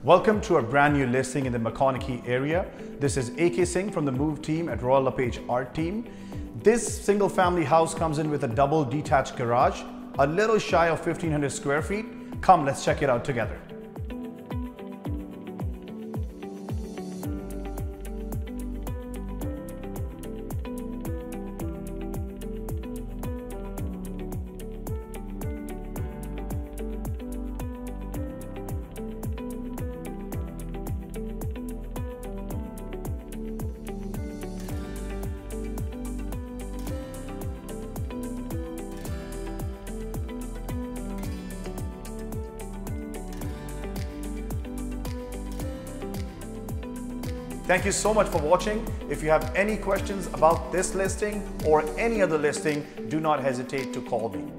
Welcome to our brand new listing in the McConachie area. This is AK Singh from the Move team at Royal LePage Art Team. This single family house comes in with a double detached garage, a little shy of 1,500 square feet. Come, let's check it out together. Thank you so much for watching. If you have any questions about this listing or any other listing, do not hesitate to call me.